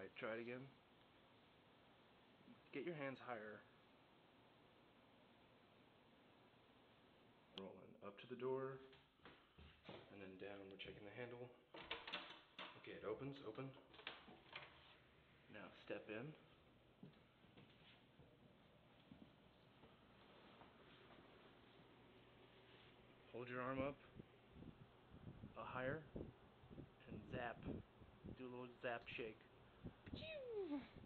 Alright, try it again. Get your hands higher. Rolling up to the door, and then down, we're checking the handle. Okay, it opens, open. Now step in. Hold your arm up, higher, and zap. Do a little zap shake.